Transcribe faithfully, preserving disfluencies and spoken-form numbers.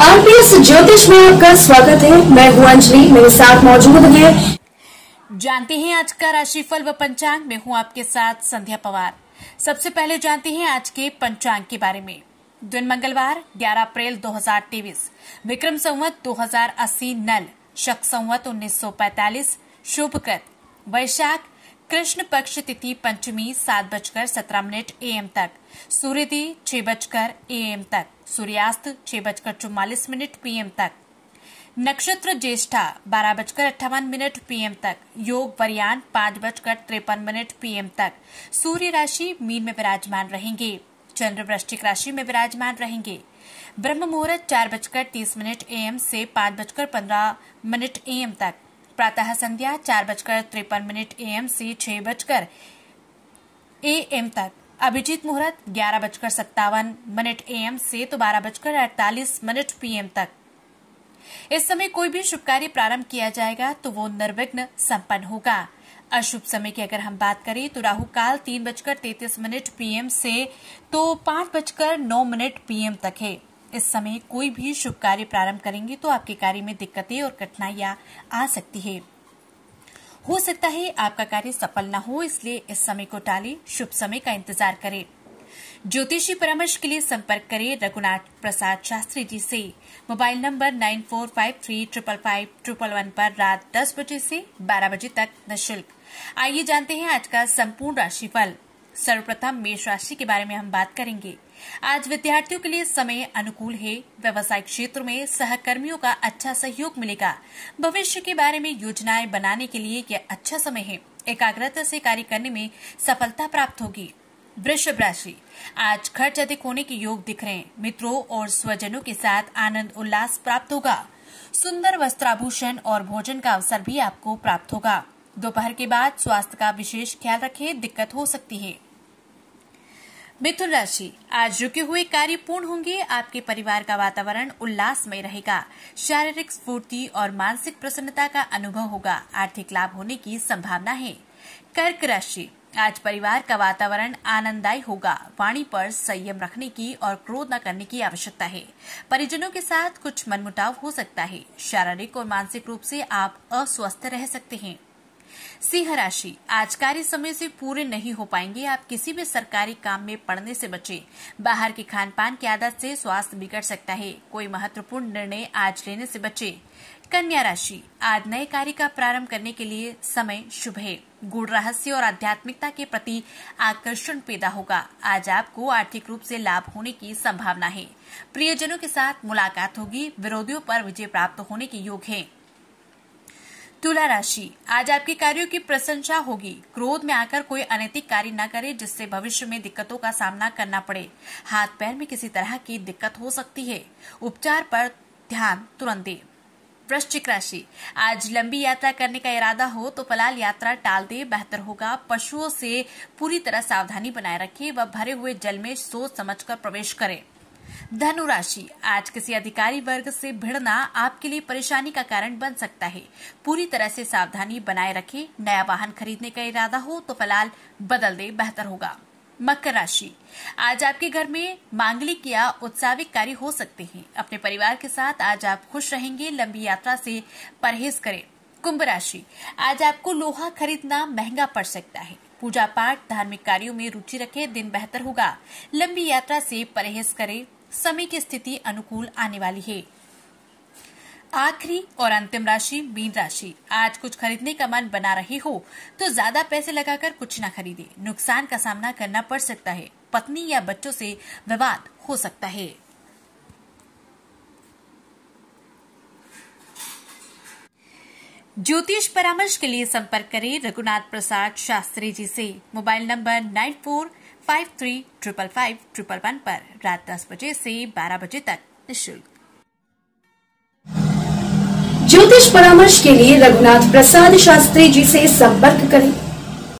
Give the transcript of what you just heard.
RPS ज्योतिष में आपका स्वागत है। मैं हूं अंजलि, मेरे साथ मौजूद है। जानते हैं आज का राशिफल व पंचांग में हूं आपके साथ संध्या पवार। सबसे पहले जानते हैं आज के पंचांग के बारे में। दिन मंगलवार ग्यारह अप्रैल दो हजार तेईस, विक्रम संवत दो हजार अस्सी नल, शक संवत उन्नीस सौ पैंतालीस, शुभकृत वैशाख, कृष्ण पक्ष तिथि पंचमी सात बजकर सत्रह मिनट एएम तक, सूर्योदय छह बजकर एएम तक, सूर्यास्त छह बजकर चौवालीस मिनट पीएम तक, नक्षत्र ज्येष्ठा बारह बजकर अट्ठावन मिनट पीएम तक, योग वरियान पांच बजकर तिरपन मिनट पीएम तक, सूर्य राशि मीन में विराजमान रहेंगे, चंद्र वृश्चिक राशि में विराजमान रहेंगे, ब्रह्म मुहूर्त चार बजकर तीस मिनट एएम से पांच बजकर पंद्रह मिनट एएम तक, प्रातः संध्या चार बजकर तिरपन मिनट एएम से छह बजकर एएम तक, अभिजीत मुहूर्त ग्यारह बजकर सत्तावन मिनट एएम से तो बारह बजकर अड़तालीस मिनट पीएम तक। इस समय कोई भी शुभ कार्य प्रारंभ किया जाएगा तो वो निर्विघ्न संपन्न होगा। अशुभ समय की अगर हम बात करें तो राहु काल तीन बजकर तैतीस मिनट पीएम से तो पांच बजकर नौ मिनट पीएम तक है। इस समय कोई भी शुभ कार्य प्रारंभ करेंगे तो आपके कार्य में दिक्कतें और कठिनाइयां आ सकती है। हो सकता है आपका कार्य सफल न हो, इसलिए इस समय को टालें, शुभ समय का इंतजार करें। ज्योतिषी परामर्श के लिए संपर्क करें रघुनाथ प्रसाद शास्त्री जी से। Mobile number nine four five three triple five triple one पर रात दस बजे से बारह बजे तक निःशुल्क। आइए जानते हैं आज का संपूर्ण राशिफल। सर्वप्रथम मेष राशि के बारे में हम बात करेंगे। आज विद्यार्थियों के लिए समय अनुकूल है। व्यवसायिक क्षेत्र में सहकर्मियों का अच्छा सहयोग मिलेगा। भविष्य के बारे में योजनाएं बनाने के लिए यह अच्छा समय है। एकाग्रता से कार्य करने में सफलता प्राप्त होगी। वृषभ राशि, आज खर्च अधिक होने के योग दिख रहे हैं। मित्रों और स्वजनों के साथ आनंद उल्लास प्राप्त होगा। सुंदर वस्त्राभूषण और भोजन का अवसर भी आपको प्राप्त होगा। दोपहर के बाद स्वास्थ्य का विशेष ख्याल रखें, दिक्कत हो सकती है। मिथुन राशि, आज रुके हुए कार्य पूर्ण होंगे। आपके परिवार का वातावरण उल्लासमय रहेगा। शारीरिक स्फूर्ति और मानसिक प्रसन्नता का अनुभव होगा। आर्थिक लाभ होने की संभावना है। कर्क राशि, आज परिवार का वातावरण आनंददायी होगा। वाणी पर संयम रखने की और क्रोध न करने की आवश्यकता है। परिजनों के साथ कुछ मनमुटाव हो सकता है। शारीरिक और मानसिक रूप से आप अस्वस्थ रह सकते हैं। सिंह राशि, आज कार्य समय से पूरे नहीं हो पाएंगे। आप किसी भी सरकारी काम में पड़ने से बचें। बाहर के खान पान की आदत से स्वास्थ्य बिगड़ सकता है। कोई महत्वपूर्ण निर्णय आज लेने से बचें। कन्या राशि, आज नए कार्य का प्रारंभ करने के लिए समय शुभ है। गूढ़ रहस्य और आध्यात्मिकता के प्रति आकर्षण पैदा होगा। आज आपको आर्थिक रूप से लाभ होने की संभावना है। प्रियजनों के साथ मुलाकात होगी। विरोधियों पर विजय प्राप्त होने के योग है। तुला राशि, आज आपके कार्यों की प्रशंसा होगी। क्रोध में आकर कोई अनैतिक कार्य न करें जिससे भविष्य में दिक्कतों का सामना करना पड़े। हाथ पैर में किसी तरह की दिक्कत हो सकती है। उपचार पर ध्यान तुरंत दें। वृश्चिक राशि, आज लंबी यात्रा करने का इरादा हो तो फिलहाल यात्रा टाल दे, बेहतर होगा। पशुओं से पूरी तरह सावधानी बनाए रखें व भरे हुए जल में सोच समझकर प्रवेश करें। धनु राशि, आज किसी अधिकारी वर्ग से भिड़ना आपके लिए परेशानी का कारण बन सकता है। पूरी तरह से सावधानी बनाए रखें। नया वाहन खरीदने का इरादा हो तो फिलहाल बदल दे, बेहतर होगा। मकर राशि, आज आपके घर में मांगलिक या उत्साविक कार्य हो सकते हैं। अपने परिवार के साथ आज आप खुश रहेंगे। लंबी यात्रा से परहेज करें। कुंभ राशि, आज आपको लोहा खरीदना महंगा पड़ सकता है। पूजा पाठ धार्मिक कार्यों में रुचि रखें, दिन बेहतर होगा। लंबी यात्रा से परहेज करें। समय की स्थिति अनुकूल आने वाली है। आखिरी और अंतिम राशि मीन राशि, आज कुछ खरीदने का मन बना रहे हो तो ज्यादा पैसे लगाकर कुछ न खरीदे। नुकसान का सामना करना पड़ सकता है। पत्नी या बच्चों से विवाद हो सकता है। ज्योतिष परामर्श के लिए संपर्क करें रघुनाथ प्रसाद शास्त्री जी से। Mobile number nine four five three triple five triple one पर रात दस बजे से बारह बजे तक निःशुल्क। ज्योतिष परामर्श के लिए रघुनाथ प्रसाद शास्त्री जी से संपर्क करें।